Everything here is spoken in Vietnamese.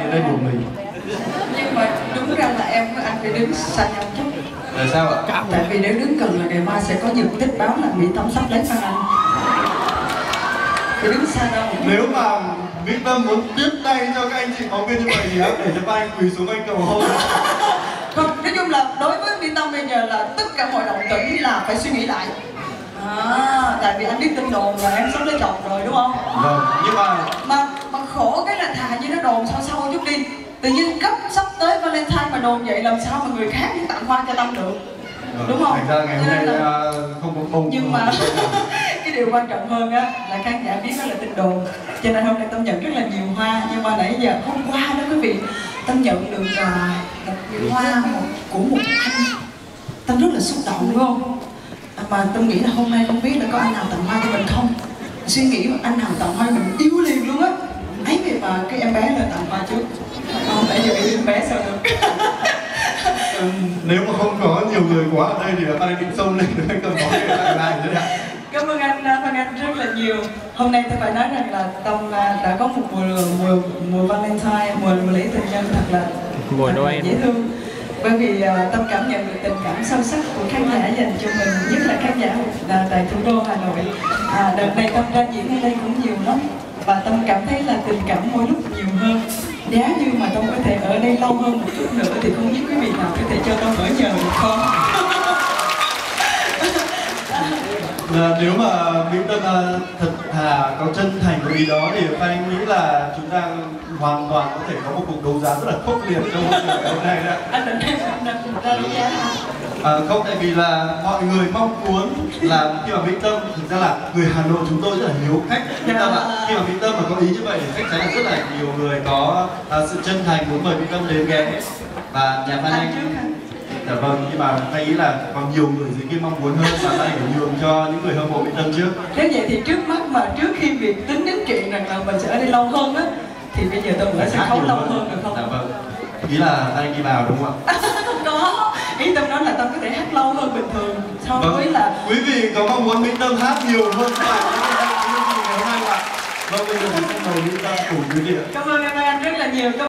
đến đây một mình. Nhưng mà đúng ra là em với anh phải đứng xa nhau chút. Là sao ạ? Tại vì nếu đứng gần là ngày mai sẽ có nhiều tích báo là Mỹ Tâm sắp lấy Phan Anh. Phải đứng xa nhau. Nếu mà Mỹ Tâm muốn tiếp tay cho các anh chị phóng viên như vậy thì để cho ba anh quỳ xuống anh cầu hôn. Không, nói chung là đối với Mỹ Tâm bây giờ là tất cả mọi động tĩnh là phải suy nghĩ lại. Tại vì anh biết tin đồn là em sắp lấy chồng rồi đúng không? Vâng, nhưng mà khổ cái là thà như nó đồn sâu chút đi. Tự nhiên gấp sắp tới Valentine mà đồn vậy làm sao mà người khác cũng tặng hoa cho Tâm được. Đúng không? Thành ra ngày hôm nay không có bông. Nhưng mà cái điều quan trọng hơn á là khán giả biết đó là tin đồn. Cho nên hôm nay Tâm nhận rất là nhiều hoa. Nhưng mà nãy giờ hôm qua đó quý vị, Tâm nhận được nhiều hoa của một anh. Tâm rất là xúc động đúng không? Mà Tâm nghĩ là hôm nay không biết là có anh nào tặng hoa cho mình không. Suy nghĩ mà anh nào tặng hoa mình yêu liền luôn á. Ấy vậy mà cái em bé lên tặng hoa trước. Không, nãy giờ yêu em bé sao được. Nếu mà không có nhiều người quá ở đây thì là Phan Anh định xông lên để cầm bó để tặng lại nữa ạ. Cảm ơn anh Phan Anh rất là nhiều. Hôm nay tôi phải nói rằng là Tâm đã có một mùa Valentine, mùa lễ tình nhân thật là dễ thương. Bởi vì Tâm cảm nhận được tình cảm sâu sắc của khán giả dành cho mình, nhất là khán giả tại thủ đô Hà Nội. Đợt này Tâm ra diễn ở đây cũng nhiều lắm và Tâm cảm thấy là tình cảm mỗi lúc nhiều hơn. Giá như mà Tâm có thể ở đây lâu hơn một chút nữa thì không biết quý vị nào có thể cho Tâm ở nhờ được không? Nếu mà Mỹ Tâm thật thà có chân thành với ý đó thì Phan Anh nghĩ là chúng ta hoàn toàn có thể có một cuộc đấu giá rất là khốc liệt trong ngày hôm nay đấy. Anh định ra đấu giá hả? Không, tại vì là mọi người mong muốn là khi mà Mỹ Tâm, thực ra là người Hà Nội chúng tôi rất là hiếu khách. Khi mà Mỹ Tâm mà có ý như vậy thì chắc chắn là rất là nhiều người có sự chân thành muốn mời Mỹ Tâm đến ghé. Và nhà Phan Anh, dạ vâng, nhưng mà Phan nghĩ là còn nhiều người dưới kia mong muốn hơn và Phan Anh phải nhường cho những người hâm mộ Mỹ Tâm trước. Nếu vậy thì trước mắt mà trước khi việc tính đến chuyện rằng là mình sẽ ở đây lâu hơn á thì bây giờ Tâm sẽ khấu lâu hơn được không? Dạ vâng. Ý là Phan Anh đi vào đúng không ạ? Có. Ý Tâm nói là Tâm có thể hát lâu hơn bình thường so với là quý vị có mong muốn Mỹ Tâm hát nhiều hơn phải ngày hôm nay ạ? Vâng, bây giờ thì xin mời Mỹ Tâm cùng quý vị ạ. Cảm ơn em rất là nhiều.